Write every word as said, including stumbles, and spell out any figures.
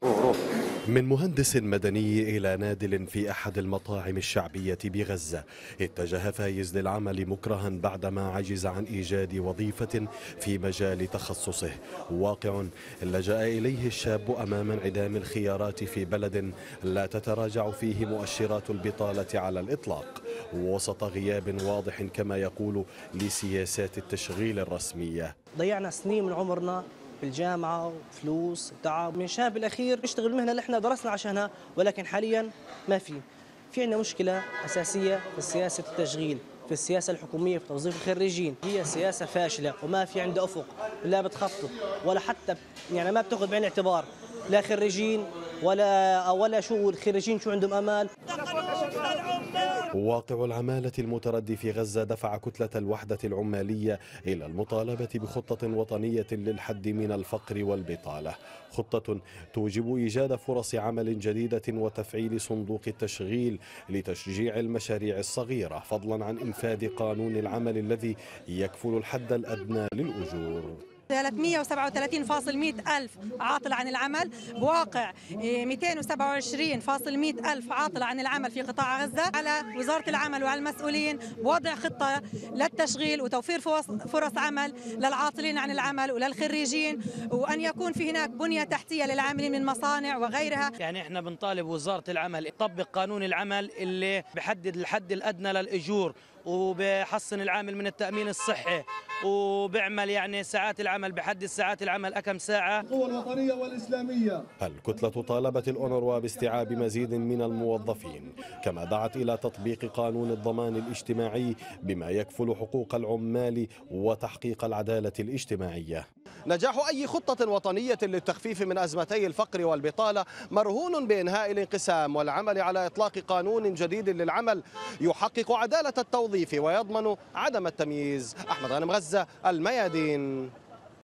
من مهندس مدني إلى نادل في أحد المطاعم الشعبية بغزة، اتجه فايز للعمل مكرها بعدما عجز عن إيجاد وظيفة في مجال تخصصه. واقع لجأ إليه الشاب أمام انعدام الخيارات في بلد لا تتراجع فيه مؤشرات البطالة على الإطلاق، وسط غياب واضح كما يقول لسياسات التشغيل الرسمية. ضيعنا سنين من عمرنا في الجامعة وفلوس وتعب من شاب بالأخير نشتغل المهنة اللي احنا درسنا عشانها، ولكن حاليا ما في في عندنا مشكلة أساسية في سياسة التشغيل، في السياسة الحكومية في توظيف الخريجين. هي سياسة فاشلة وما في عندها أفق، لا بتخطط ولا حتى يعني ما بتاخذ بعين الاعتبار لا خريجين ولا ولا شو الخريجين شو عندهم أمال. واقع العمالة المتردي في غزة دفع كتلة الوحدة العمالية إلى المطالبة بخطة وطنية للحد من الفقر والبطالة، خطة توجب إيجاد فرص عمل جديدة وتفعيل صندوق التشغيل لتشجيع المشاريع الصغيرة، فضلا عن إنفاذ قانون العمل الذي يكفل الحد الأدنى للأجور. ثلاثمئة وسبعة وثلاثين فاصلة مئة ألف عاطل عن العمل، بواقع مئتين وسبعة وعشرين فاصلة مئة ألف عاطل عن العمل في قطاع غزة. على وزارة العمل وعلى المسؤولين بوضع خطة للتشغيل وتوفير فرص عمل للعاطلين عن العمل وللخريجين، وأن يكون في هناك بنية تحتية للعاملين من مصانع وغيرها. يعني احنا بنطالب وزارة العمل تطبق قانون العمل اللي بحدد الحد الأدنى للأجور، وبحصن العامل من التأمين الصحي، وبيعمل يعني ساعات العمل بحدد ساعات العمل أكم ساعة. القوى الوطنية والإسلامية. الكتلة طالبت الأونروا باستيعاب مزيد من الموظفين، كما دعت إلى تطبيق قانون الضمان الاجتماعي بما يكفل حقوق العمال وتحقيق العدالة الاجتماعية. نجاح أي خطة وطنية للتخفيف من أزمتي الفقر والبطالة مرهون بإنهاء الانقسام والعمل على إطلاق قانون جديد للعمل يحقق عدالة التوظيف ويضمن عدم التمييز. أحمد غانم، غزة، الميادين.